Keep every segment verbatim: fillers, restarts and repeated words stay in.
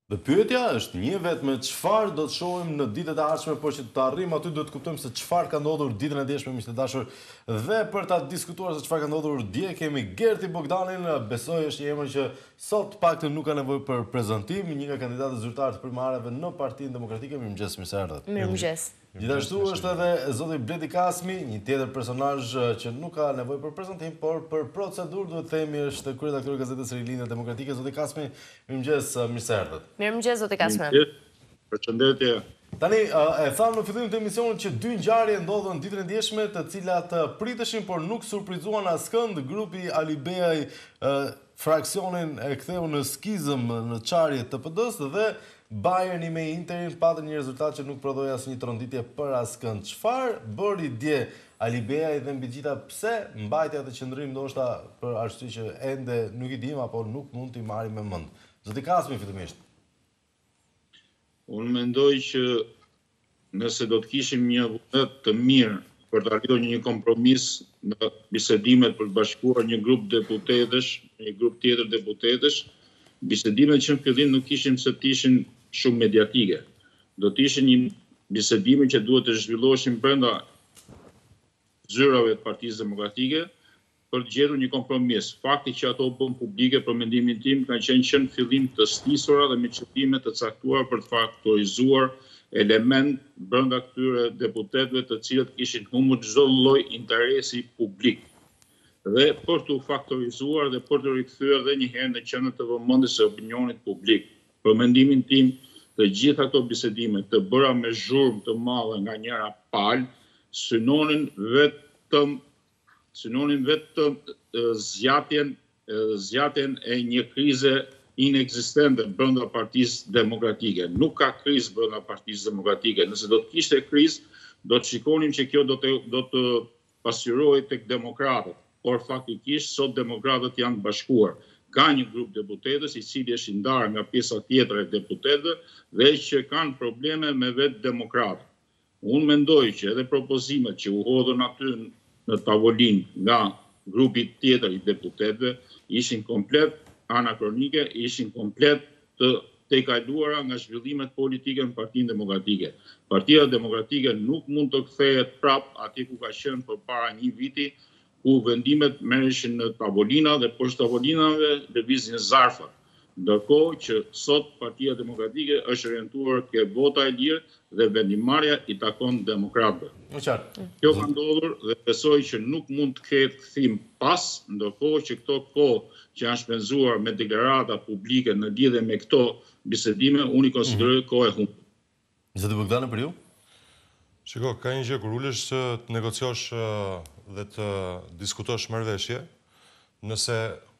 Dhe pyetja është një vetëm çfarë do të shohim në ditët e ardhshme, por që të arrijmë aty do të kuptojmë se çfarë ka ndodhur ditën e djeshme, miq të dashur. Dhe për ta diskutuar se çfarë ka ndodhur dje kemi Gerti Bogdanin, besoj është një emër që sot paktën nuk ka nevojë për prezantim, një nga kandidatët zyrtarë të primareve në Partinë Demokratike. Mirëmëngjes, mirë se erdhët. Mirëmëngjes. Gjithashtu është edhe zoti Bledi Kasmi, një tjetër personazh që nuk ka nevojë për prezantim, por për procedurë duhet të themi është kryetaktori i gazetës Rilindja Demokratike. Zoti Kasmi, mirëmëngjes, mirë se erdhët. Mirëmëngjes, zoti Kasmi. Përshëndetje. Tani, e thamë në fillim të emisionit që dy ngjarje ndodhën ditën e djeshme, të cilat priteshin, por nuk surprizuan askënd. Grupi Ali Beaj fraksionin e ktheu në skizëm në çarje të P D-s dhe Bayerni me Interin patën një rezultat që nuk prodhoi asnjë tronditje për askënd. Çfarë bëri dje Ali Beaj dhe mbi gjitha pse mbajti atë qendrim ndoshta për arsye që ende nuk i dim apo nuk mund t'i marrim me mend. Zoti Kasmi fillimisht. Unë mendoj që nëse do të kishim një vullnet të mirë për të arritur një kompromis në bisedimet për të bashkuar një grup deputetësh, një grup tjetër deputetësh, bisedimet që në fillim nuk ishin se të ishin shumë mediatike. Do të ishin një bisedime që duhet të zhvilloheshin brenda zyrave të Partisë Demokratike për të gjetur një kompromis. Fakti që ato bën publike për mendimin tim kanë qenë që në fillim të stisura dhe me qëllime të caktuara për të faktorizuar element brenda këtyre deputetëve të cilët kishin humbur çdo lloj interesi publik. Dhe për të faktorizuar dhe për të rikthyer edhe një herë në qendër të vëmendjes së opinionit publik. Për mendimin tim, të gjitha këto bisedime të bëra me zhurmë të madhe nga njëra palë, synonin vetëm synonin vetëm zgjatjen zgjatjen e një krize inekzistente brenda Partisë Demokratike. Nuk ka krizë brenda Partisë Demokratike. Nëse do të kishte krizë, do të shikonim që kjo do të do të pasqyrohej tek demokratët. Por faktikisht sot demokratët janë bashkuar. Ka një grup deputetësh i cili është i ndarë nga pjesa tjetër e deputetëve dhe që kanë probleme me vetë demokratët. Unë mendoj që edhe propozimet që u hodhën aty në tavolinë nga grupi tjetër i deputetëve ishin komplet anakronike, ishin komplet të të kaluara nga zhvillimet politike në Partinë Demokratike. Partia Demokratike nuk mund të kthehet prap atje ku ka qenë përpara një viti, ku vendimet merreshin në tavolina dhe poshtë tavolinave lëviznin zarfat. Ndërkohë që sot Partia Demokratike është orientuar ke vota e lirë dhe vendimarrja i takon demokratëve. Kjo ka ndodhur dhe besoj që nuk mund të ketë kthim pas, ndërkohë që këto kohë që janë shpenzuar me deklarata publike në lidhje me këto bisedime, unë i konsideroj kohë e humbur. Zoti Bogdani, për ju? Shiko, ka një gjë kur ulesh të negociosh dhe të diskutosh marrëveshje, nëse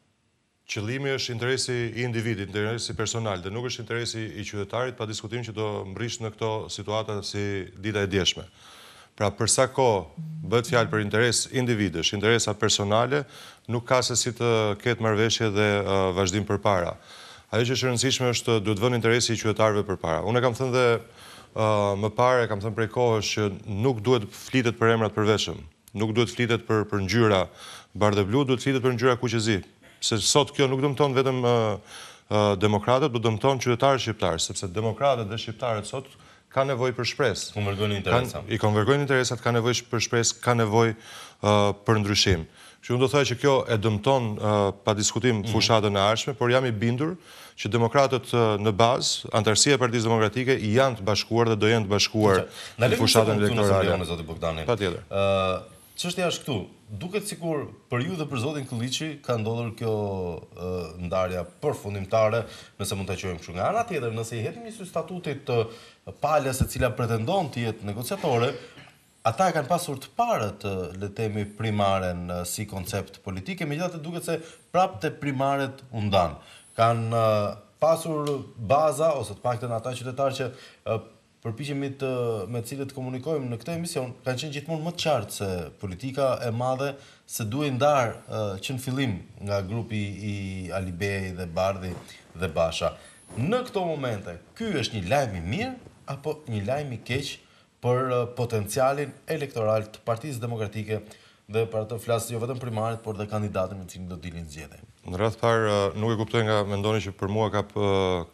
qëllimi është interesi i individit, interesi personal, dhe nuk është interesi i qytetarit, pa diskutim që do mbrish në këto situata si dita e djeshme. Pra, përsa kohë bëhet fjalë për interes individesh, interesa personale, nuk ka se si të ketë marrëveshje dhe uh, vazhdim përpara. Ajo që është e rëndësishme është duhet vënë interesi i qytetarëve përpara. Unë e kam thënë dhe uh, më parë, kam thënë prej kohësh që nuk duhet flitet për emrat përveçëm, nuk duhet flitet për, për ngjyra bardhë blu, duhet flitet për ngjyra kuqezi. Se sot kjo nuk dëmton vetëm uh, uh, demokratët, por dëmton qytetarët shqiptarë, sepse demokratët dhe shqiptarët sot ka nevojë për shpresë. Konvergojnë interesa. I konvergojnë interesat, ka nevojë për shpresë, ka nevojë uh, për ndryshim. Që unë do thoj që kjo e dëmton uh, pa diskutim fushatën e ardhshme, por jam i bindur që demokratët uh, në bazë, antarësia e Partisë Demokratike janë të bashkuar dhe do jenë të bashkuar në fushatën elektorale. Patjetër. Ë, çështja është këtu. Duket sikur për ju dhe për zotin Kulliçi ka ndodhur kjo uh, ndarja përfundimtare, nëse mund ta quajmë kështu. Nga ana tjetër, nëse i hetim një sy statutit të uh, palës e cila pretendon të jetë negociatore, ata e kanë pasur të parët, le të themi, primaren uh, si koncept politike, megjithatë duket se prapë te primaret u ndan. Kanë uh, pasur baza ose të paktën ata qytetarë që uh, përpiqemi të me të cilët komunikojmë në këtë emision, kanë qenë gjithmonë më të qartë se politika e madhe se duhej ndar uh, që në fillim nga grupi i Ali Beaj dhe Bardhi dhe Basha. Në këto momente, ky është një lajm i mirë apo një lajm i keq për uh, potencialin elektoral të Partisë Demokratike dhe për atë flas jo vetëm primarit, por dhe kandidatën me cilin do dilin zgjedhje. Në radhë parë nuk e kuptoj nga mendoni që për mua ka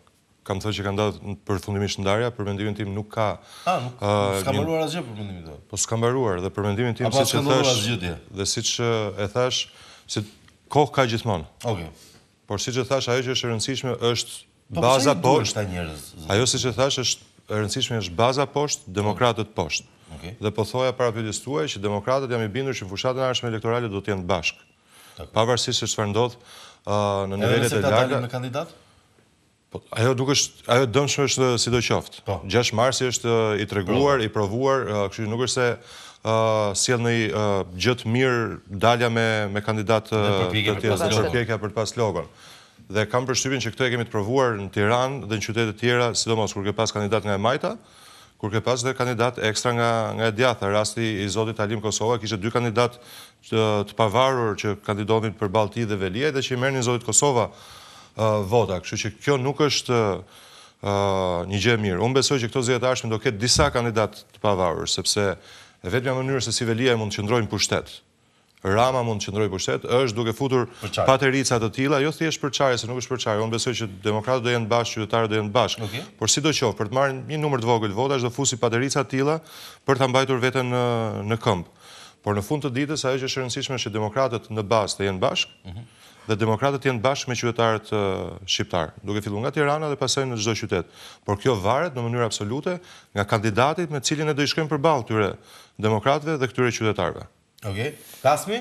kam thënë që ka ndodhur përfundimisht ndarja, për mendimin tim nuk ka. Ah, nuk s'ka mbaruar asgjë për mendimin tim. Po s'ka mbaruar dhe për mendimin tim siç e thash, dhe siç e thash, si kohë ka gjithmonë. Okej. Por siç e thash, ajo që është e rëndësishme është baza poshtë. Ajo siç e thash është e rëndësishme është baza poshtë, demokratët poshtë. Dhe po thoja para pyetjes tuaj që demokratët jam i bindur që fushatën e ardhshme elektorale do të jenë bashkë. Pavarësisht se çfarë ndodh në nivelet e larta. Me kandidat? Po ajo nuk është, ajo dëmshme është sidoqoftë. gjashtë marsi është i treguar, i provuar, kështu që nuk është se sjell në gjë të mirë dalja me me kandidat të tjerë dhe përpjekja për të pas logon. Dhe kam përshtypjen që këto e kemi të provuar në Tiranë dhe në qytete të tjera, sidomos kur ke pas kandidat nga e Majta, kur ke pas dhe kandidat ekstra nga nga e djatha. Rasti i zotit Alim Kosova kishte dy kandidat të, të pavarur që kandidonin përballë tij dhe Veliaj dhe që i merrnin zotit Kosova uh, vota. Kështu që kjo nuk është uh, një gjë e mirë. Unë besoj që këto zgjedhje të ardhshme do ketë disa kandidat të pavarur, sepse e vetmja mënyrë se si Veliaj mund të qëndrojnë pushtet, Rama mund të qëndrojë pushtet, është duke futur paterica të tilla, jo thjesht për çarje, se nuk është për çarje. Unë besoj që demokratët do jenë bashkë, qytetarët do jenë bashkë. Okay. Por sidoqoftë, për të marrë një numër të vogël votash do fusi paterica të tilla për ta mbajtur veten në në këmbë. Por në fund të ditës ajo që është e rëndësishme është që demokratët në bazë të jenë bashkë, uh -huh. dhe demokratët jenë bashkë me qytetarët uh, shqiptar, duke filluar nga Tirana dhe pastaj në çdo qytet. Por kjo varet në mënyrë absolute nga kandidati me cilin e do i shkojmë përballë këtyre demokratëve dhe këtyre qytetarëve. Okej. Kasmi?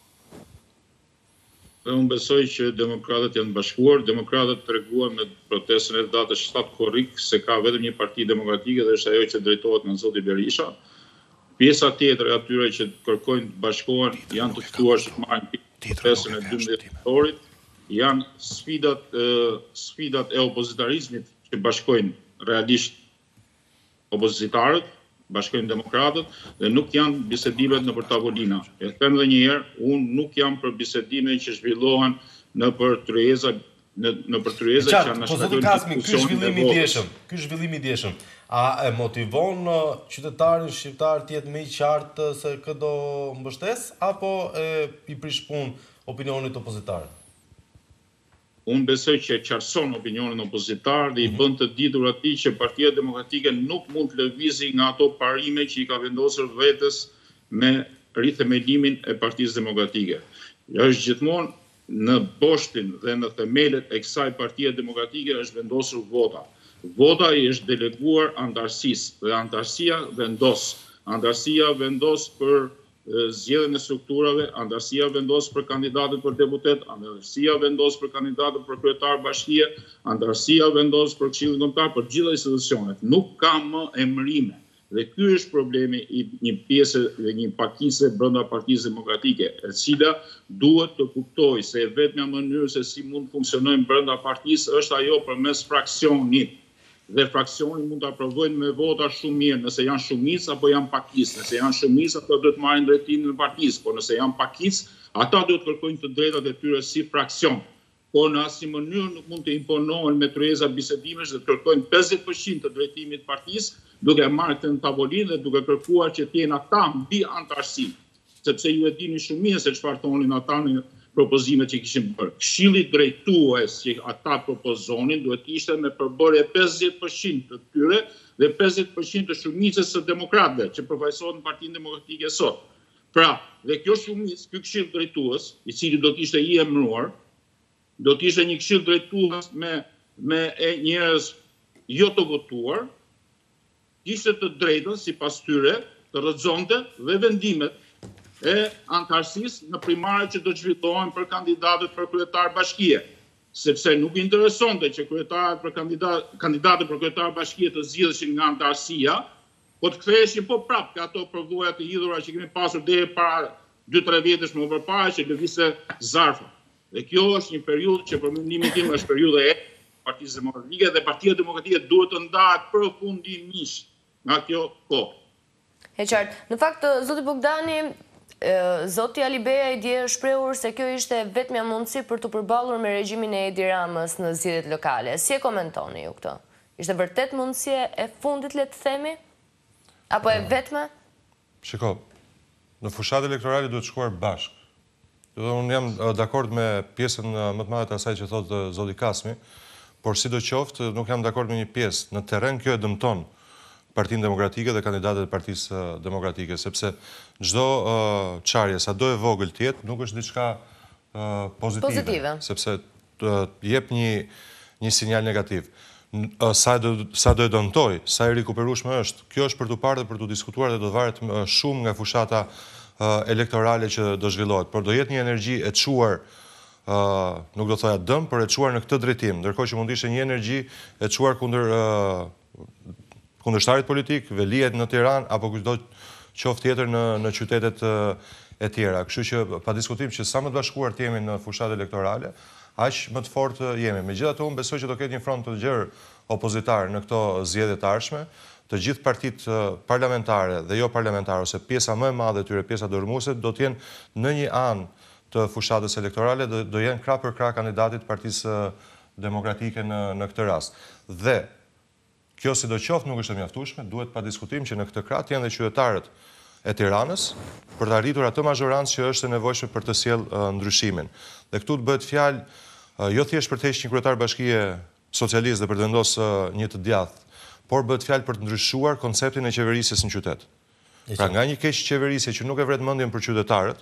Unë besoj që demokratët janë bashkuar, demokratët treguan me protestën e datës shtatë korrik se ka vetëm një parti demokratike dhe është ajo që drejtohet nga zoti Berisha. Pjesa tjetër e atyre që kërkojnë të bashkohen janë të ftuar që të marrin protestën e dymbëdhjetë dhjetorit, janë sfidat sfidat e opozitarizmit që bashkojnë realisht opozitarët, bashkojnë demokratët dhe nuk janë bisedimet në për tavolina. E them edhe një herë, unë nuk jam për bisedime që zhvillohen në për tryeza në në për tryeza që janë shkaktuar ky zhvillim i djeshëm. Ky zhvillim i djeshëm, a e motivon qytetarin shqiptar të jetë më i qartë se kë do mbështes apo e i prish punë opinionit opozitar? Unë besoj që e qartëson opinionin opozitar dhe i bën të ditur atij që Partia Demokratike nuk mund të lëvizë nga ato parime që i ka vendosur vetes me rithemelimin e Partisë Demokratike. Ja është gjithmonë në boshtin dhe në themelet e kësaj Partie Demokratike është vendosur vota. Vota i është deleguar antarësisë dhe antarësia vendos. Antarësia vendos për zgjedhjen e strukturave, antarësia vendos për kandidatët për deputet, antarësia vendos për kandidatët për kryetar bashkie, antarësia vendos për këshillin kombëtar, për gjitha institucionet. Nuk ka më emërime. Dhe ky është problemi i një pjese dhe një pakise brenda Partisë Demokratike, e cila duhet të kuptojë se vetmja mënyrë se si mund funksionojnë brenda partisë është ajo përmes fraksionit. Dhe fraksioni mund të aprovojnë me vota shumë mirë, nëse janë shumicë apo janë pakicë. Nëse janë shumicë, ato duhet të marrin drejtimin e partisë, por nëse janë pakicë, ata duhet të kërkojnë të drejtat e tyre si fraksion. Por në asnjë mënyrë nuk mund të imponohen me tryeza bisedimesh dhe të kërkojnë pesëdhjetë përqind të drejtimit të partisë, duke marrë këtë në tavolinë dhe duke kërkuar që të jenë ata mbi antarësi. Sepse ju e dini shumë mirë se çfarë thonin ata në propozimet që kishin bërë. Këshilli drejtues që ata propozonin duhet ishte me përbërje pesëdhjetë përqind të tyre dhe pesëdhjetë përqind të shumicës së demokratëve që përfaqësohet në Partinë Demokratike sot. Pra, dhe kjo shumicë, ky këshill drejtues, i cili do të ishte i emëruar, do të ishte një këshill drejtues me me njerëz jo të votuar, ishte të drejtën sipas tyre të rrëzonte dhe vendimet e antarësisë në primare që do të zhvillohen për kandidatët për kryetar bashkie, sepse nuk interesonte që kryetarët për kandidat kandidatët për kryetar bashkie të zgjidheshin nga antarësia, po të ktheheshin po prapë ka ato përvoja të hidhura që kemi pasur deri para dy tre vjetësh më përpara që lëvizte zarfa. Dhe kjo është një periudhë që për mendimin tim është periudha e Partisë Demokratike dhe Partia Demokratike duhet të ndahet përfundimisht nga kjo kohë. E qartë. Në fakt, zoti Bogdani, zoti Alibeja i dje shprehur se kjo ishte vetmja mundësi për të përballur me regjimin e Edi Ramës në zgjedhjet lokale. Si e komentoni ju këtë? Ishte vërtet mundësia e fundit, le të themi? Apo e vetme? Shiko, në fushat elektorale duhet shkuar bashkë. Unë jam dakord me pjesën më të madhe të asaj që thotë zoti Kasmi, por sidoqoftë nuk jam dakord me një pjesë. Në terren kjo e dëmton Partinë Demokratike dhe kandidatët e Partisë Demokratike, sepse çdo çarje, sado e vogël të jetë, nuk është diçka pozitive, Pozitive. sepse jep një një sinjal negativ. Sa do sa do e dëmtoj, sa e rikuperueshme është. Kjo është për të parë dhe për të diskutuar dhe do të varet shumë nga fushata elektorale që do zhvillohet, por do jetë një energji e çuar, nuk do thoya dëm, por e çuar në këtë drejtim, ndërkohë që mund të ishte një energji e çuar kundër kundërshtarit politik, velihet në Tiranë apo kushdo qoftë tjetër në në qytetet e tjera. Kështu që pa diskutim që sa më të bashkuar të jemi në fushatë elektorale, aq më të fortë jemi. Megjithatë, unë besoj që do ketë një front të gjerë opozitar në këto zgjedhje të ardhshme. Të gjithë partitë parlamentare dhe jo parlamentare, ose pjesa më e madhe e tyre, pjesa dërmuese, do të jenë në një anë të fushatës elektorale, do, do jenë krah për krah kandidatit Partisë Demokratike në, në këtë rast. Dhe kjo sidoqoftë nuk është e mjaftueshme, duhet pa diskutim që në këtë krah janë dhe qytetarët e Tiranës për të arritur atë mazhorancë që është e nevojshme për të sjellë ndryshimin. Dhe këtu të bëhet fjalë jo thjesht për të hequr një kryetar bashkie socialist dhe për të vendosur një të djathtë, por bëhet fjalë për të ndryshuar konceptin e qeverisjes në qytet. Pra nga një keq qeverisje që nuk e vret mendjen për qytetarët,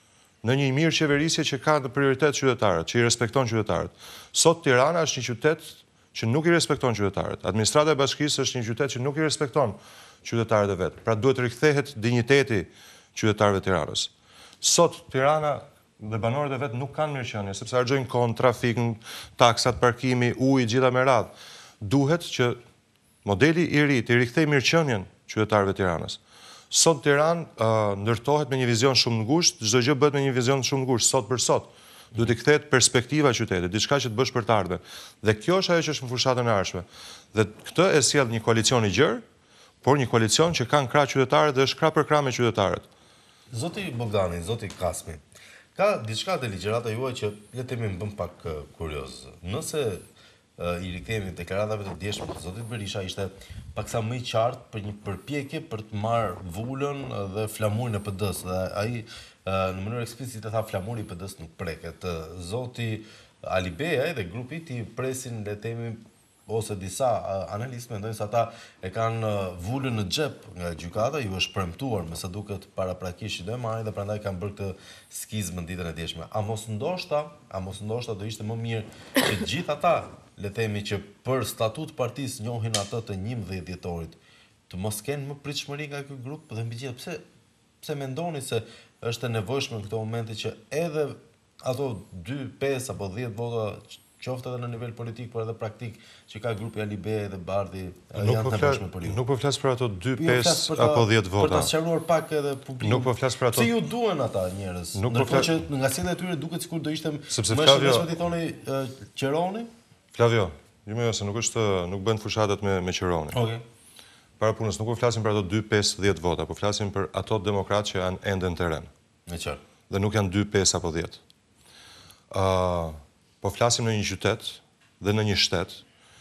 në një mirë qeverisje që ka në prioritet qytetarët, që i respekton qytetarët. Sot Tirana është një qytet që nuk i respekton qytetarët. Administrata e bashkisë është një qytet që nuk i respekton qytetarët e vet. Pra duhet të rikthehet dinjiteti qytetarëve të Tiranës. Sot Tirana dhe banorët e vet nuk kanë mirëqenie, sepse harxojnë kohën, trafikun, taksat, parkimi, uji, gjitha me radhë. Duhet që modeli i ri të rikthejë mirëqenien qytetarëve të Tiranës. Sot Tiranë uh, ndërtohet me një vizion shumë ngushtë, çdo gjë bëhet me një vizion shumë ngushtë, sot për sot. Duhet të kthehet perspektiva e qytetit, diçka që të bësh për të ardhmen. Dhe kjo është ajo që është në fushatën e ardhshme. Dhe këtë e sjell një koalicion i gjerë, por një koalicion që kanë krah qytetarët dhe është krah për krah me qytetarët. Zoti Bogdani, zoti Kasmi, ka diçka te ligjërata juaj që le të themi më bën pak uh, kurioz. Nëse i rikthehemi deklaratave të djeshme të zotit Berisha, ishte paksa më i qartë për një përpjekje për të marrë vulën dhe flamurin e P D-s. Dhe ai në mënyrë eksplicite tha flamuri i P D-s nuk preket. Zoti Ali Beja dhe grupi i tij presin le të themi ose disa analistë mendojnë se ata e kanë vulën në xhep nga gjykata, ju është premtuar me sa duket paraprakisht që do e marrin dhe prandaj kanë bërë këtë skizmë ditën e djeshme. A mos ndoshta, a mos ndoshta do ishte më mirë që të gjithë ata le themi që për statut partisë njohin atë të njëmbëdhjetë dhjetorit, të mos kenë më pritshmëri nga ky grup dhe megjithatë pse pse mendoni se është e nevojshme në këto momente që edhe ato dy, pesë apo dhjetë vota qoftë edhe në nivel politik, por edhe praktik, që ka grupi Ali Beja dhe Bardhi janë të nevojshme për ju. Nuk po flas për ato dy, pesë apo dhjetë vota. Për ta sqaruar pak edhe publikun. Nuk po flas për ato. Si ju duhen ata njerëz? Ndërkohë që nga sjellja e tyre duket sikur do ishte më shumë se thoni Qeroni. Flavio, ju më se nuk është nuk bën fushatat me me Qeronin. Okej. Para punës nuk po flasim për ato dy, pesë, dhjetë vota, po flasim për ato demokratë që janë ende në terren. Me qartë. Dhe nuk janë dy, pesë apo dhjetë. Ë, uh, po flasim në një qytet dhe në një shtet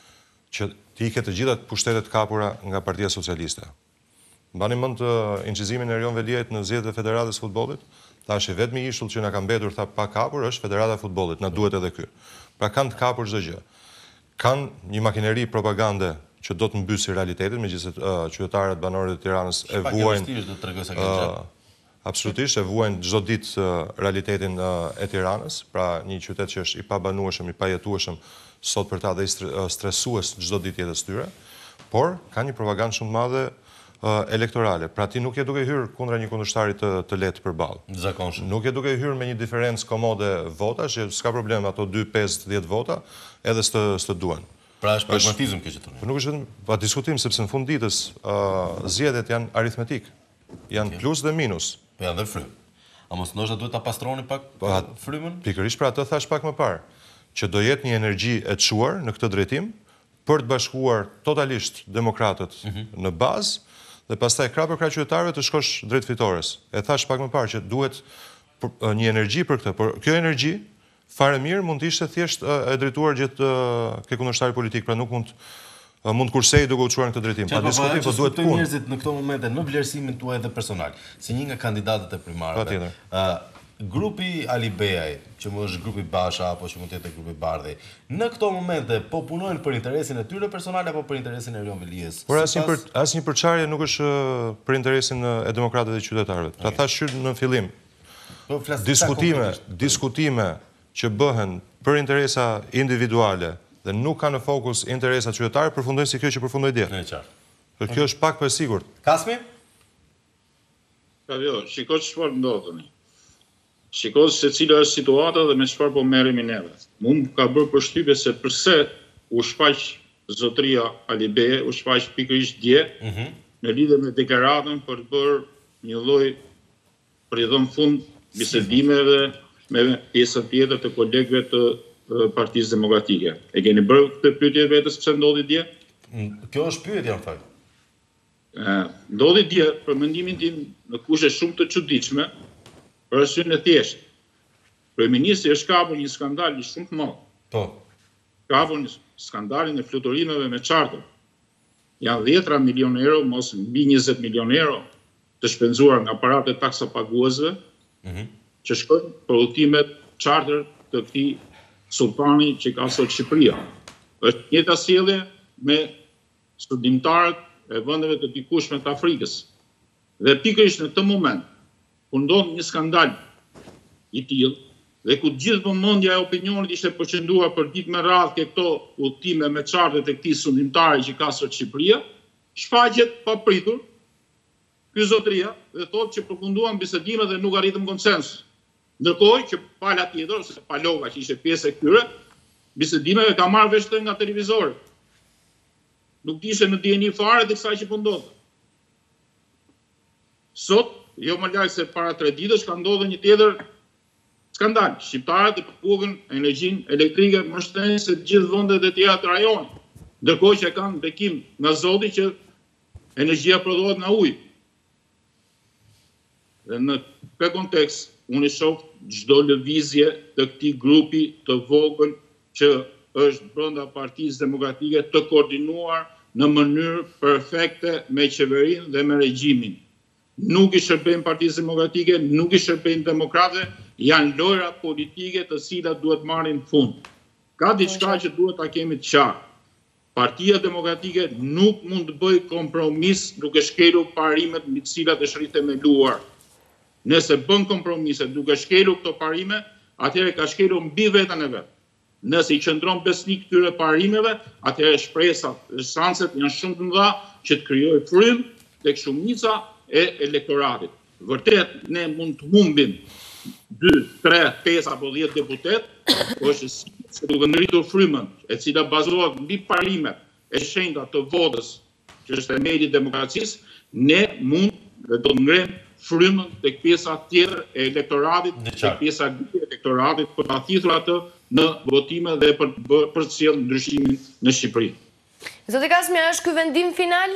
që ti ke të gjitha pushtetet kapura nga Partia Socialiste. Mbani mend uh, incizimin e Erion Veliajt në zgjedhjet e Federatës Futbollit? Thashë vetmi ishull që na ka mbetur tha pa kapur është Federata e Futbollit, na duhet edhe ky. Pra kanë të kapur çdo gjë. Kanë një makineri propagande që do të mbysë realitetin, megjithëse uh, qytetarët banorët e Tiranës e vuajnë. Uh, absolutisht e vuajnë çdo ditë uh, realitetin uh, e Tiranës, pra një qytet që është i pabanueshëm, i pajetueshëm sot për ta dhe i stresues çdo ditë jetës tyre, por ka një propagandë shumë të madhe uh, elektorale. Pra ti nuk je duke hyrë kundra një kundërshtari të, të lehtë përballë. Zakonshëm. Nuk je duke hyrë me një diferencë komode votash, që s'ka problem ato dy, pesë, dhjetë vota, edhe s'të s'të duan. Pra është pragmatizëm kjo që thonë. Nuk është vetëm pa diskutim, sepse në fund ditës uh, zgjedhjet janë aritmetik. Janë okay. Plus dhe minus. Po janë dhe frymë. A mos ndoshta duhet ta pastroni pak pa, frymën? Pikërisht pra atë thash pak më parë, që do jetë një energji e çuar në këtë drejtim për të bashkuar totalisht demokratët mm -hmm. në bazë dhe pastaj krah për krah qytetarëve të shkosh drejt fitores. E thash pak më parë që duhet një energji për këtë, por kjo energji fare mirë mund të ishte thjesht e drejtuar gjithë ke kundërshtari politik, pra nuk mund mund kursej duke u çuar në këtë drejtim. Pa diskutim, po duhet punë. Njerëzit në këto momente në vlerësimin tuaj edhe personal, si një nga kandidatët e primarëve. Patjetër. grupi Alibeaj, që më është grupi Basha apo që mund të jetë grupi Bardhi, në këto momente po punojnë për interesin e tyre personal apo për interesin e Erion Velijes? Por asnjë për, asnjë përçarje nuk është për interesin e demokratëve dhe qytetarëve. Ta thash në fillim. Diskutime, diskutime që bëhen për interesa individuale dhe nuk ka në fokus interesa qytetare, përfundojnë si kjo që përfundoi dje. Në qartë. Kjo është pak për sigurt. Kasmi? Ka jo, shiko çfarë ndodheni. Shiko se cila është situata dhe me çfarë po merremi neve. Mu më ka bërë përshtypje se përse u shfaq zotria Alibeje, u shfaq pikërisht dje, mm -hmm. në lidhje me deklaratën për të bërë një lloj për i dhënë fund bisedimeve me pjesën tjetër të kolegëve të Partisë Demokratike. E keni bërë këtë pyetje vetes pse ndodhi dje? Kjo është pyetja në fakt. Ndodhi dje, për mendimin tim, në kushte shumë të çuditshme, për arsyeën e thjeshtë. Kryeministri është kapur një skandal i shumë të madh. Po. Kapur një skandalin e fluturimeve me charter. Janë dhjetra milion euro, mos mbi njëzet milion euro të shpenzuar nga paratë e taksapaguesve, mm -hmm. që shkojnë për udhëtimet charter të këtij sultani që ka sot Shqipëria. Është njëjta sjellje me studimtarët e vendeve të dikushme të Afrikës. Dhe pikërisht në këtë moment, ku ndodh një skandal i tillë, dhe ku gjithë vëmendja e opinionit ishte përqendruar për ditë me radhë ke këto udhëtime me charter të këtij studimtari që ka sot Shqipëria, shfaqet papritur ky zotëria dhe thotë që përfunduan bisedimet dhe nuk arritëm konsensus. Ndërkohë që pala tjetër, ose Palova që ishte pjesë e këtyre, bisedimeve ka marrë vesh nga televizorët. Nuk ishte në dieni fare të kësaj që po ndodhte. Sot, jo më larg se para tre ditësh, ka ndodhur një tjetër skandal. Shqiptarët e përpukën energjinë elektrike më shtrenjtë se gjithë vendet e tjera të rajonit. Ndërkohë që kanë bekim nga Zoti që energjia prodhohet nga ujë. Dhe në këtë kontekst, unë i shoh çdo lëvizje të këtij grupi të vogël që është brenda Partisë Demokratike të koordinuar në mënyrë perfekte me qeverinë dhe me regjimin. Nuk i shërbejnë Partisë Demokratike, nuk i shërbejnë demokratëve, janë lojra politike të cilat duhet marrin fund. Ka diçka që duhet ta kemi të qartë. Partia Demokratike nuk mund të bëjë kompromis duke shkelur parimet mbi të cilat është rrithemeluar. Nëse bën kompromise duke shkelur këto parime, atëherë ka shkelur mbi veten e vet. Nëse i qëndron besnik këtyre parimeve, atëherë shpresat dhe shanset janë shumë të mëdha që të krijojë frym tek shumica e elektoratit. Vërtet, ne mund të humbim dy, tre, pesë apo dhjetë deputet, po është se duke ngritur frymën, e cila bazohet mbi parimet e shenjta të votës, që është themeli i demokracisë, ne mund dhe do të ngrem frymën tek pjesa tjetër e elektoratit, tek pjesa e elektoratit për ta thithur atë në votime dhe për për të sjellë ndryshimin në Shqipëri. Zoti Kasmi, a është ky vendim final?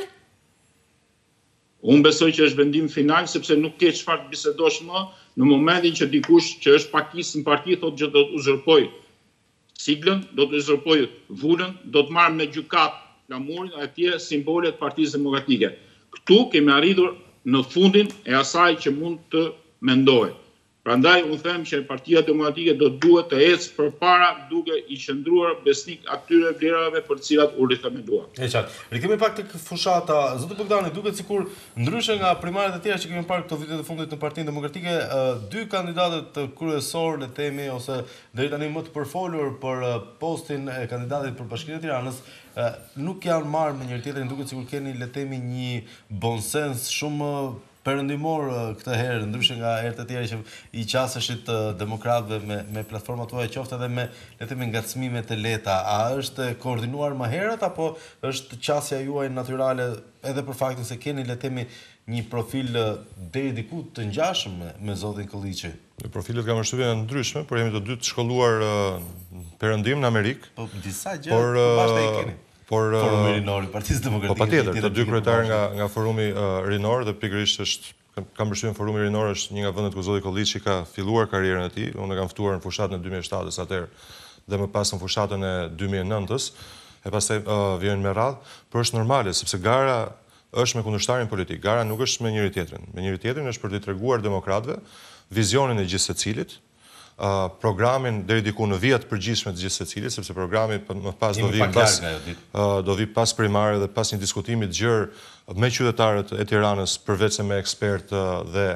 Unë besoj që është vendim final sepse nuk ke çfarë të bisedosh më në momentin që dikush që është pakisë në parti thotë që do të uzurpoj siglën, do të uzurpoj vulën, do të marrë me gjykat flamurin atje simbolet të Partisë Demokratike. Ktu kemi arritur në fundin e asaj që mund të mendohet. Prandaj unë them që Partia Demokratike do duhet të ecë përpara duke i qëndruar besnik atyre vlerave për të cilat u rithemeluan. E qartë. Rikthehemi pak tek fushata. Zoti Bogdani, duket sikur ndryshe nga primaret e tjera që kemi parë këto vite të fundit në Partinë Demokratike, dy kandidatët kryesor, le të themi, ose deri tani më të përfolur për postin e kandidatit për Bashkinë e Tiranës, nuk janë marrë me njëri tjetrin, duket sikur keni, le të themi, një bonsens shumë perëndimor këtë herë, ndryshe nga herët e tjera që i qaseshit demokratëve me, me platformat tuaja qoftë edhe me, le të themi, ngacmime të lehta. A është koordinuar më herët apo është qasja juaj natyrale edhe për faktin se keni, le të themi, një profil deri diku të ngjashëm me, me zotin Kolliçi? Profilet kam përshtypjen janë ndryshme, por jemi të dy të shkolluar uh, perëndim në Amerikë. Po disa gjë bashkë e keni. Por Forumi Rinor i Partisë Demokratike. Po patjetër, të dy kryetarë nga nga Forumi uh, Rinor dhe pikërisht është kam përshtypjen Forumi Rinor është një nga vendet ku zoti Kolliçi ka filluar karrierën e tij. Unë e kam ftuar në fushatën e dy mijë e shtatës atëherë dhe më pas në fushatën e dy mijë e nëntës, e pastaj uh, vjen me radhë, por është normale sepse gara është me kundërshtarin politik. Gara nuk është me njëri tjetrin. Me njëri tjetrin është për t'i treguar demokratëve vizionin e gjithë secilit, Uh, programin deri diku në vijat përgjithshme të gjithë secilit, sepse programi më pas do vi pas uh, do vi pas primare dhe pas një diskutimi të gjerë me qytetarët e Tiranës, përveç se me ekspert uh, dhe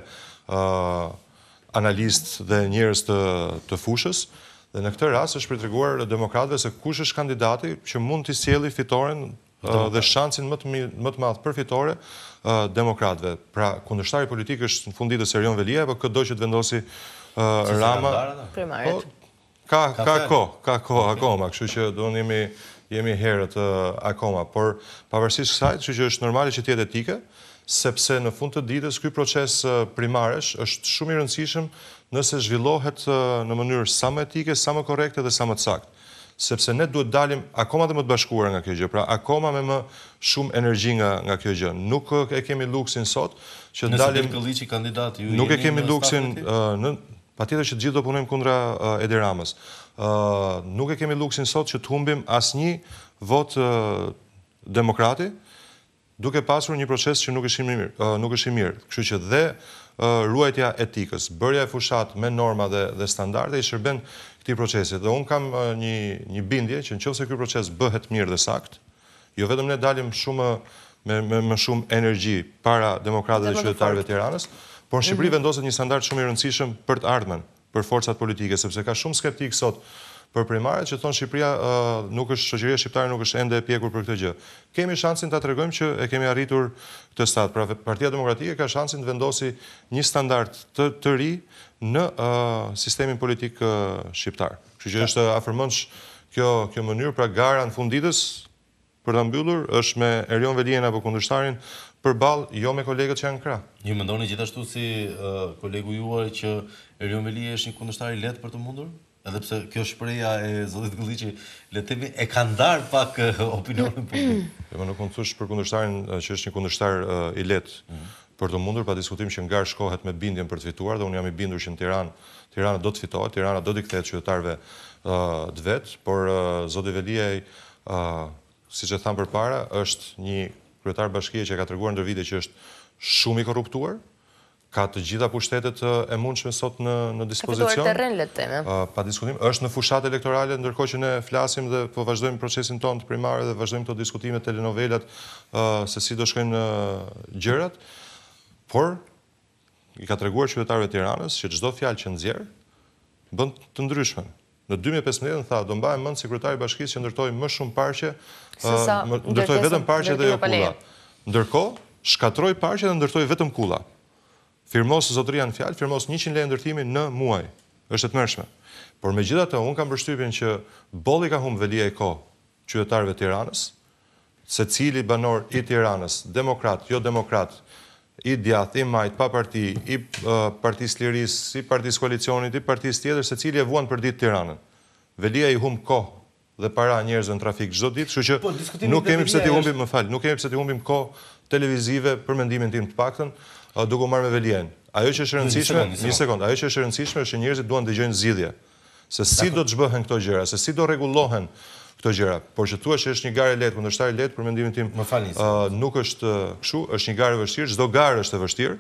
uh, analist dhe njerëz të, të fushës. Dhe në këtë rast është për treguar demokratëve se kush është kandidati që mund të sjellë fitoren uh, dhe shansin më të mirë, më të madh për fitore uh, demokratëve. Pra kundërshtari politik është në funditës Erion Velia apo çdo që të vendosi Uh, Rama, po, ka ka ko, ka ko akoma, kështu që do në jemi, jemi herët uh, akoma, por pavarësisht kësaj, kështu që është normale që tjetë etike, sepse në fund të ditës ky proces uh, primaresh është shumë i rëndësishëm nëse zhvillohet uh, në mënyrë sa më etike, sa më korrekte dhe sa më të saktë. Sepse ne duhet dalim akoma dhe më të bashkuar nga kjo gjë, pra akoma me më shumë energji nga, nga kjo gjë. Nuk e kemi luksin sot që dalim... Nëse Këlliçi kandidat, ju nuk e kemi luksin uh, në... Pa tjetër që gjithë do punojmë kundra uh, Edi Ramës. Uh, nuk e kemi luksin sot që të humbim asnjë vot uh, demokrati, duke pasur një proces që nuk është i mirë. Uh, nuk është i mirë. Kështu që dhe uh, ruajtja etikës, bërja e fushat me norma dhe, dhe standarde i shërben këtij procesi. Dhe unë kam uh, një, një bindje që nëse ky proces bëhet mirë dhe sakt, jo vetëm ne dalim shumë me, me, me shumë energji para demokratëve dhe qytetarëve të Tiranës, por në Shqipëri vendoset një standard shumë i rëndësishëm për të ardhmen, për forcat politike, sepse ka shumë skeptik sot për primaret që thonë Shqipëria uh, nuk është, shoqëria shqiptare nuk është ende e pjekur për këtë gjë. Kemi shansin ta tregojmë që e kemi arritur këtë stad. Pra Partia Demokratike ka shansin të vendosi një standard të, të ri në uh, sistemin politik uh, shqiptar. Kështu që është afërmendsh kjo kjo mënyrë, pra gara në fund ditës për ta mbyllur është me Erion Velien apo kundërshtarin përballë, jo me kolegët që janë krah. Ju mendoni gjithashtu si uh, kolegu juaj që Erion Velia është një kundërshtar i lehtë për të mundur? Edhe pse kjo shpreha e zotit Këlliçi le të themi e ka ndar pak uh, opinionin publik. Jo, më nuk mund të thosh për kundërshtarin uh, që është një kundërshtar uh, i lehtë mm. për të mundur, pa diskutim që ngar shkohet me bindjen për të fituar, dhe unë jam i bindur që në Tiranë, Tirana do të fitohet, Tirana do t'i kthehet qytetarëve uh, të vet, por uh, zoti Veliaj, uh, siç e tham përpara, është një kryetar bashkie që ka treguar ndër vite që është shumë i korruptuar, ka të gjitha pushtetet e mundshme sot në në dispozicion. Ka fituar terren, le të themi. Uh, pa diskutim, është në fushat elektorale, ndërkohë që ne flasim dhe po vazhdojmë procesin tonë të primare dhe vazhdojmë këto diskutime, telenovelat, uh, se si do shkojnë uh, gjërat, por i ka treguar qytetarëve të Tiranës që çdo fjalë që nxjerr bën të ndryshme. Në dy mijë e pesëmbëdhjetë tha, do mbahem mend sekretari i bashkisë që ndërtoi më shumë parqe, uh, ndërtoi vetëm parqe dhe jo kulla. Ndërkohë, shkatroi parqe dhe ndërtoi vetëm kulla. Firmos zotëria në fjalë, firmos njëqind lekë ndërtimi në muaj. Është e tmerrshme. Por megjithatë, unë kam përshtypjen që bolli ka humbë Velia e kohë qytetarëve të Tiranës, secili banor i Tiranës, demokrat, jo demokrat, i djathtë, i majt, pa parti, i uh, Partisë Lirisë, i Partisë Koalicionit, i Partisë tjetër, secili e vuan për ditë Tiranën. Velia i humb kohë dhe para njerëzve në trafik çdo ditë, kështu që po, nuk kemi pse t'i humbim, më fal, nuk kemi pse t'i humbim kohë televizive për mendimin tim të paktën, uh, duke u marrë me Velien. Ajo që është e rëndësishme, një sekond, ajo që është e rëndësishme është që njerëzit duan të dëgjojnë zgjidhje. Se si do të zhbëhen këto gjëra, se si do rregullohen këto gjëra. Por që thua që është një garë e lehtë, kundërshtar i lehtë, për mendimin tim, uh, nuk është kështu, është një garë e vështirë, çdo garë është e vështirë,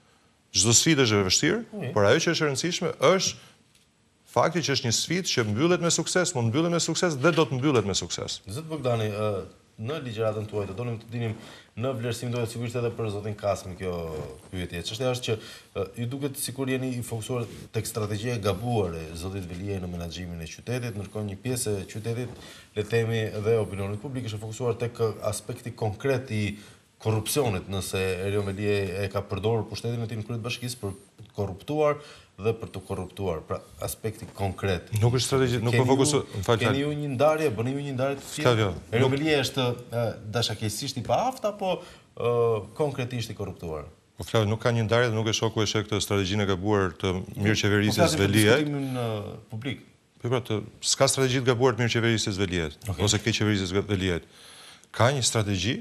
çdo sfidë është e vështirë, mm. por ajo që është e rëndësishme është fakti që është një sfidë që mbyllet me sukses, mund mbyllet me sukses dhe do të mbyllet me sukses. Zot Bogdani, uh, në ligjëratën tuaj të donim të dinim në vlerësim dohet sigurisht edhe për zotin Kasmi kjo pyetje. Çështja është që uh, ju duket sikur jeni i fokusuar tek strategjia e gabuar e zotit Veliaj në menaxhimin e qytetit, ndërkohë një pjesë e qytetit, le të themi, dhe opinionit publik është fokusuar tek aspekti konkret i korrupsionit, nëse Erion Veliaj e ka përdorur pushtetin e tij në krye të bashkisë për të korruptuar dhe për të korruptuar, pra aspekti konkret. Nuk është strategji, nuk po fokusohet, më fal. Keni ju një ndarje, bëni ju një ndarje të tillë? Erion Veliaj është dashakeqësisht i paaftë apo uh, konkretisht i korruptuar? Po Flavio, nuk ka një ndarje dhe nuk e shoh ku e sheh këtë strategjinë e gabuar të mirëqeverisjes Veliajt. Po në publik. Po pra, të s'ka strategji të gabuar të mirëqeverisjes Veliajt, okay. ose keqeverisjes Veliajt. Ka një strategji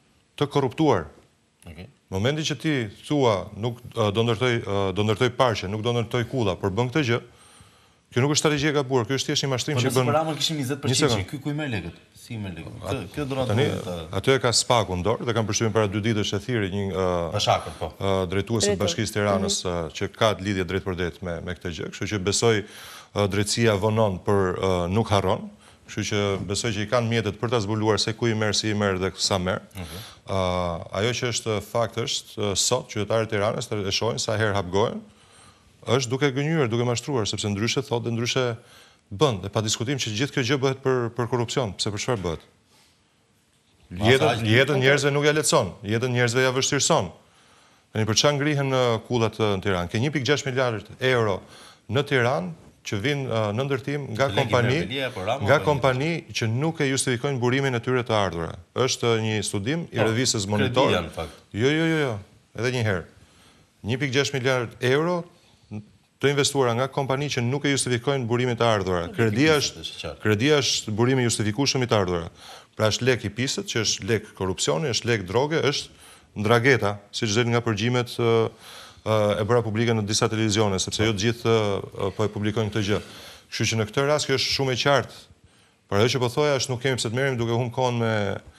të korruptuar. Okay. Momenti që ti thua nuk uh, do ndërtoj uh, do ndërtoj parqe, nuk do ndërtoj kulla, por bën këtë gjë, Kjo nuk është strategji e gabuar, kjo është thjesht një mashtrim që bën. Po bën. për Ramën kishim njëzet përqind, ky ku i merr lekët? Si i merr lekët? Kjo do na duhet. Aty e ka Spaku në dorë dhe kanë përshtypjen para dy ditësh e thirrë një Bashakët, po. drejtues të Bashkisë Tiranës që ka lidhje drejt për drejt me me këtë gjë, kështu që besoj drejtësia vonon për nuk harron. Kështu që besoj që i kanë mjetet për ta zbuluar se ku i merr, si i merr dhe sa merr. Ajo që është fakt është sot qytetarët e Tiranës e shohin sa herë hap gojen, është duke gënjur, duke mashtruar, sepse ndryshe thotë dhe ndryshe bën, dhe pa diskutim që gjithë kjo gjë bëhet për për korrupsion, pse për çfarë bëhet? Jetën jetën njerëzve nuk ja lehtëson, jetën njerëzve ja vështirëson. Tani për çfarë ngrihen kullat në Tiranë? Ke një pikë gjashtë miliardë euro në Tiranë që vinë në ndërtim nga kompani, nga kompani që nuk e justifikojnë burimin e tyre të ardhura. Është një studim i revistës Monitor. Jo, jo, jo, jo, edhe një herë. një pikë gjashtë miliardë euro të investuara nga kompani që nuk e justifikojnë burimin të ardhura. Kredia është, kredia është burimi justifikueshëm i të ardhura. Pra është lek i pisët, që është lek korrupsioni, është lek droge, është ndrageta, siç del nga përgjimet e bëra publike në disa televizione, sepse jo të gjithë po e publikojnë këtë gjë. Kështu që në këtë rast kjo është shumë e qartë. Por ajo që po thoja është nuk kemi pse të merrem duke humbur kohën me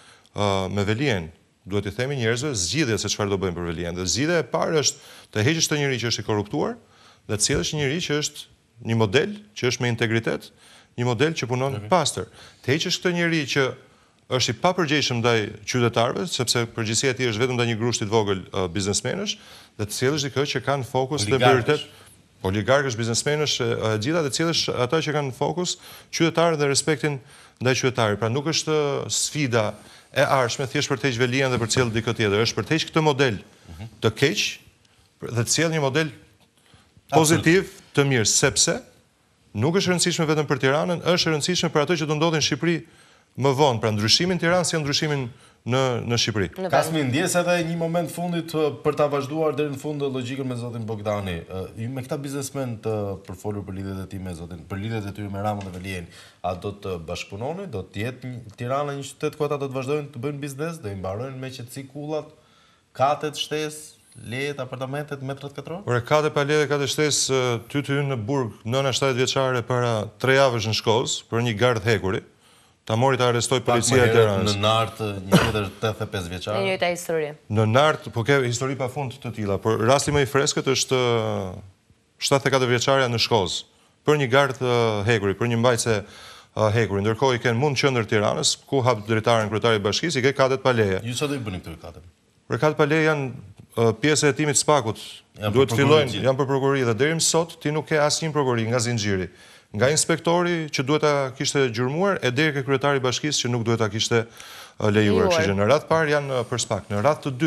me Velien. Duhet i themi njerëzve zgjidhje se çfarë do bëjmë për Velien. Dhe zgjidhja e parë është të heqësh këtë njerëz që është i korruptuar dhe të sjellësh një njerëz që është një model, që është me integritet, një model që punon pastër. Të heqësh këtë njerëz që është i papërgjegjshëm ndaj qytetarëve, sepse përgjegjësia e tij është vetëm ndaj një grushti të vogël biznesmenësh, dhe të sjellësh dikë që kanë fokus dhe prioritet oligarkësh, biznesmenësh, e gjitha, dhe të sjellësh ata që kanë fokus qytetarët dhe respektin ndaj qytetarit. Pra nuk është sfida e ardhshme thjesht për të heqë Velien dhe për të sjellë dikë tjetër, është për të heqë këtë model të keq dhe të sjellë një model pozitiv të mirë, sepse nuk është rëndësishme vetëm për Tiranën, është rëndësishme për ato që do ndodhin në Shqipëri më vonë, pra ndryshimin në Tiranë si ndryshimin në në Shqipëri. Ka smi ndjes edhe një moment fundit për ta vazhduar deri në fund logjikën me zotin Bogdani. Me këta biznesmen të përfolur për lidhjet e tij me zotin, për lidhjet e tyre me Ramën dhe Velien, a do të bashkëpunoni, do të jetë Tirana një qytet ku ata do të vazhdojnë të bëjnë biznes, do i mbarojnë me qetësi kullat, katet, shtesë, lejet, apartamentet, metrat katror? Por kate pa leje, kate shtesë, ty të hynë në burg, nëna shtatëdhjetë vjeçare para tre javësh në Shkozë për një gardh hekuri. Ta mori ta arrestoi policia e Tiranës. Në Nart, një tjetër tetëdhjetë e pesë vjeçare. Në njëjta histori. Në Nart, po ke histori pafund të tilla, por rasti më i freskët është shtatëdhjetë e katër vjeçareja në Shkozë për një gardh hekuri, për një mbajtse hekuri. Ndërkohë i kanë mund qendër Tiranës, ku hap drejtarin kryetari i bashkisë, i ke katet pa leje. Ju çfarë do i bëni këto katet? Për katet pa leje janë pjesë e hetimit Spakut. Duhet të fillojnë, janë për prokurori dhe deri më sot ti nuk ke asnjë prokurori nga zinxhiri. Nga inspektori që duhet ta kishte gjurmuar e deri ke kryetari i bashkisë që nuk duhet ta kishte lejuar. Kështu që në radhë parë janë për Spak. Në radhë të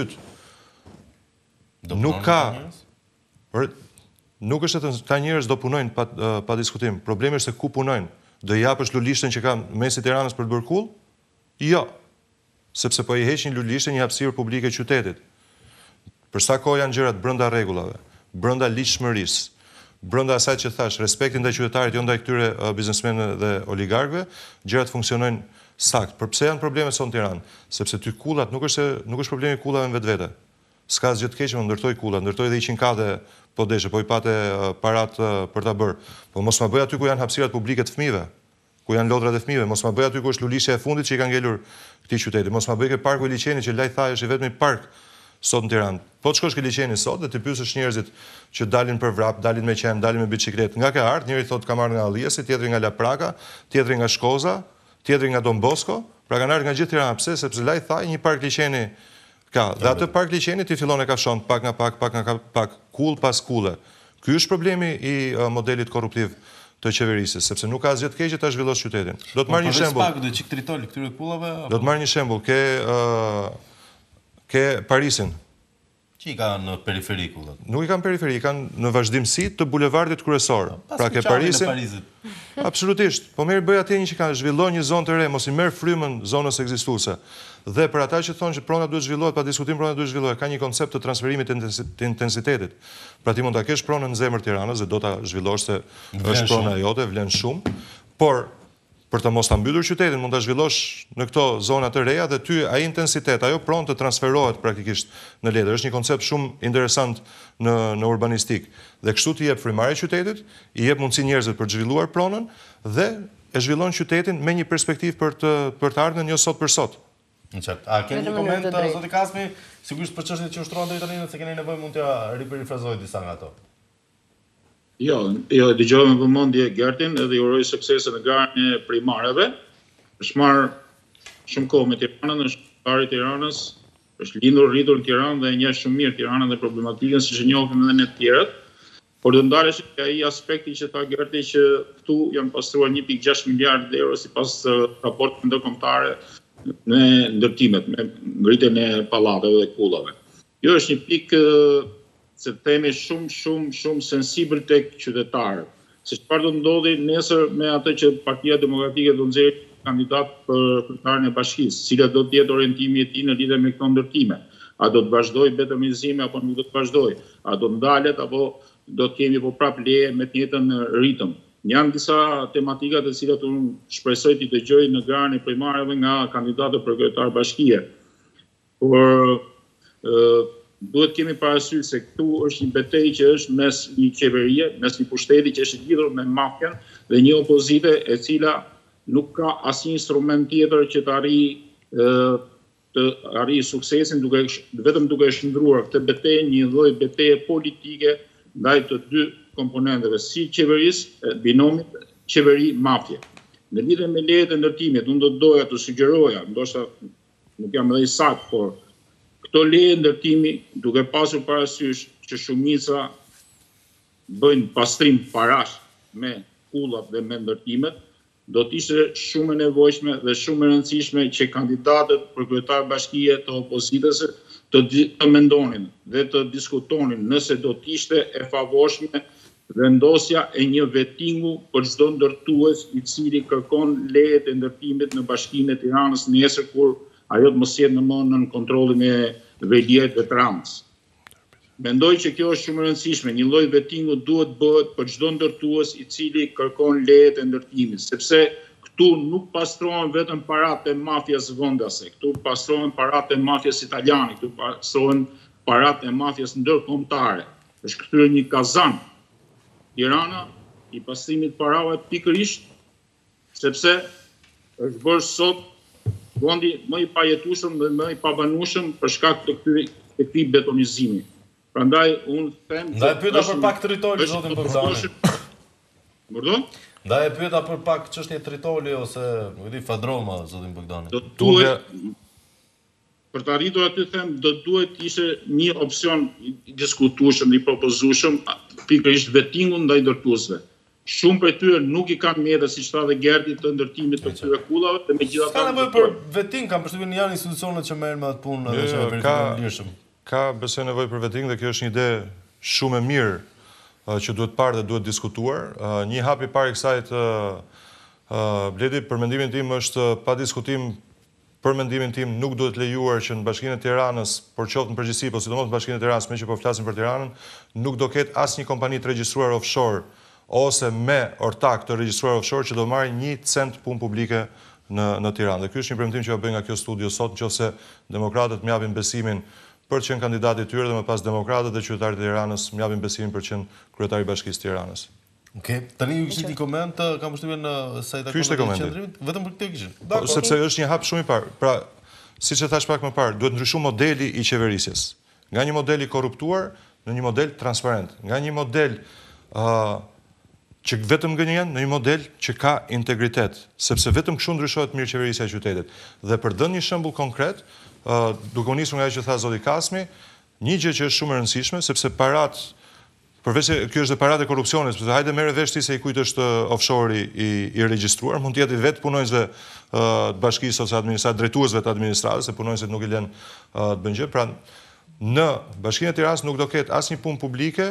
dytë nuk ka, por nuk është se ta njerëz do punojnë pa, pa diskutim. Problemi është se ku punojnë. Do i japësh lulishtën që ka mesi Tiranës për të bërë kull? Jo. Sepse po i heq një lulishtë, një hapësirë publike qytetit. Për sa kohë janë gjërat brenda rregullave, brenda ligjshmërisë, brenda asaj që thash, respektin ndaj qytetarit, jo ndaj këtyre biznesmenëve dhe oligarkëve, gjërat funksionojnë sakt. Por pse janë probleme sot në Tiranë? Sepse ty kullat nuk është nuk është problemi i kullave në vetvete. S'ka asgjë të keq me ndërtoj kullat, ndërtoj edhe njëqind kade po deshe, po i pate parat për ta bërë. Po mos ma bëj aty ku janë hapësirat publike të fëmijëve, ku janë lodrat e fëmijëve, mos ma bëj aty ku është lulishja e fundit që i ka ngelur këtij qyteti. Mos ma bëj ke parku i Liçenit që laj thaj është vetëm i park sot në Tiranë. Po të shkosh ke Liçeni sot dhe të pyesësh njerëzit që dalin për vrap, dalin me qenë, dalin me biçikletë, nga ke ardhur, njëri thotë ka marrë nga Alliesi, tjetri nga Lapraka, tjetri nga Shkoza, tjetri nga Don Bosco, pra kanë ardhur nga gjithë Tirana. Pse? Sepse laj thaj një park Liçeni ka. Dhe atë park Liçeni ti fillon e kafshon pak nga pak, pak nga pak, kull pas kulle. Ky është problemi i modelit korruptiv të qeverisë, sepse nuk ka asgjë të keq ta zhvillosh qytetin. Do të marr një shembull. Pak do çik tritol këtyre kullave. Do të marr një shembull, ke ke Parisin. Që i kanë në periferi kullat? Nuk i kanë periferi, i kanë në vazhdimsi të bulevardit kryesor. Pra ke Parisin. Absolutisht. Po merr bëj atje një që kanë zhvilluar një zonë të re, mos i merr frymën zonës ekzistuese. Dhe për ata që thonë që prona duhet zhvillohet, pa diskutim prona duhet zhvillohet, ka një koncept të transferimit të intensitetit. Pra ti mund ta kesh pronën në zemër Tiranës dhe do ta zhvillosh se është prona jote, vlen shumë, por për të mos ta mbytur qytetin, mund ta zhvillosh në këto zona të reja dhe ty ai intensitet, ajo pronë të transferohet praktikisht në letër. Është një koncept shumë interesant në në urbanistik. Dhe kështu ti jep frymëre qytetit, i jep mundësi njerëzve për të zhvilluar pronën dhe e zhvillon qytetin me një perspektivë për të për të ardhmen jo sot për sot. Në qartë. A keni një koment, zoti Kasmi, sigurisht për çështjet që ushtruan deri tani, nëse keni nevojë mund t'ja riperifrazoj disa nga ato. Jo, jo, dëgjova me vëmendje Gertin edhe i uroj suksese në garën e primareve. Është marrë shumë kohë me Tiranën, është pari i Tiranës, është lindur rritur në Tiranë dhe e njeh shumë mirë Tiranën dhe problematikën, siç e njohim edhe ne të tjerët. Por do ndalesh që ai aspekti që tha Gerti që këtu janë pastruar një pikë gjashtë miliardë euro sipas raportit ndërkombëtare me ndërtimet, me ngritjen e pallateve dhe kullave. Jo, është një pikë se themi shumë, shumë, shumë sensibël tek qytetarët. Se çfarë do ndodhi nesër me atë që Partia Demokratike do nxjerrë kandidat për kryetarin e bashkisë, cila do të jetë orientimi i tij në lidhje me këto ndërtime. A do të vazhdojë betërmizimi apo nuk do të vazhdojë? A do ndalet apo do të kemi po prap leje me të njëjtën ritëm? Janë disa tematika të cilat unë shpresoj të dëgjoj në garën e primareve nga kandidatët për kryetar bashkie. Por duhet kemi parasysh se këtu është një betejë që është mes një qeverie, mes një pushteti që është lidhur me mafjen dhe një opozite e cila nuk ka asnjë instrument tjetër që të arrijë të arrijë suksesin duke vetëm duke shndruar këtë betejë një lloj beteje politike ndaj të dy komponenteve, si qeverisë, binomit qeveri-mafje. Në lidhje me lejet e ndërtimit, unë do të doja të sugjeroja, ndoshta nuk jam edhe i saktë, por këto leje ndërtimi, duke pasur parasysh që shumica bëjnë pastrim parash me kullat dhe me ndërtimet, do të ishte shumë e nevojshme dhe shumë e rëndësishme që kandidatët për kryetar bashkie të opozitës të, të mendonin dhe të diskutonin nëse do të ishte e favorshme vendosja e një vettingu për çdo ndërtues i cili kërkon lejet e ndërtimit në Bashkinë e Tiranës nesër kur ajo të mos jetë më në kontrollin e veliajt dhe Tiranës. Mendoj që kjo është shumë e rëndësishme, një lloj vettingu duhet bëhet për çdo ndërtues i cili kërkon lejet e ndërtimit, sepse këtu nuk pastrohen vetëm paratë e mafjas vendase, këtu pastrohen paratë e mafjas italiane, këtu pastrohen paratë e mafjas ndërkombëtare. Është kthyer një kazan Tirana i pastrimit parave pikërisht sepse është bërë sot vendi më i pajetueshëm dhe më i pabanueshëm për shkak të këtyre të këtij betonizimi. Prandaj unë them Ndaj pyeta për pak territori zotin Bogdani. Pardon? Ndaj pyeta për pak çështje territori ose nuk e di fadroma zotin Bogdani. Do duhet për të arritur aty them do duhet ishte një opsion i diskutueshëm, i propozueshëm pikërisht vettingu ndaj ndërtuesve. Shumë prej tyre nuk i kanë mjete, siç tha dhe Gerti, të ndërtimit të këtyre kullave, dhe megjithatë ka nevojë për vetting, kam përshtypjen janë institucionet që merren me atë punë dhe që verifikojnë lirshëm. Ka besoj nevojë për vetting dhe kjo është një ide shumë e mirë që duhet parë dhe duhet diskutuar. Një hap i parë i kësaj të Bledi, për mendimin tim është pa diskutim. Për mendimin tim nuk duhet lejuar që në Bashkinë e Tiranës, por qoftë në përgjithësi, po sidomos në Bashkinë e Tiranës, me që po flasim për Tiranën, nuk do ketë asnjë kompani të regjistruar offshore ose me ortak të regjistruar offshore që do marrë një cent punë publike në në Tiranë. Dhe ky është një premtim që ja bëj nga kjo studio sot, nëse demokratët më japin besimin për të qenë kandidatë i tyre dhe më pas demokratët dhe qytetarët e Tiranës më japin besimin për të qenë kryetari i Bashkisë së Tiranës. Okej, tani ju kishit një koment, kam përshtypjen në sa i takon qendrimit, vetëm për këtë kishin. Dakor. Sepse është një hap shumë i parë. Pra, siç e thash pak më parë, duhet ndryshuar modeli i qeverisjes. Nga një model i korruptuar në një model transparent, nga një model ë që vetëm gënjen në një model që ka integritet, sepse vetëm kështu ndryshohet mirëqeverisja e qytetit. Dhe për dhënë një shembull konkret, ë duke u nisur nga ajo që tha zoti Kasmi, një gjë që është shumë e rëndësishme, sepse parat Përveç se kjo është dhe paratë e korrupsionit, sepse hajde merre vesh ti se i kujt është offshore i, i regjistruar, mund të jetë vetë punonjësve të bashkisë ose administrat, drejtuesve të administratës, se punonjësit nuk i lënë të bëjnë gjë. Pra, në Bashkinë e Tiranës nuk do ketë asnjë punë publike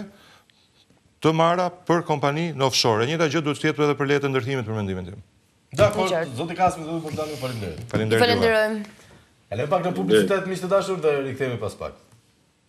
të marra për kompani në offshore. E njëjta gjë duhet të jetë edhe për lejet e ndërtimit për mendimin tim. Dakor, zoti Kasmi, zoti Bogdani, faleminderit. Faleminderit. Falenderojmë. Ele pak në publicitet miq të dashur dhe rikthehemi pas pak.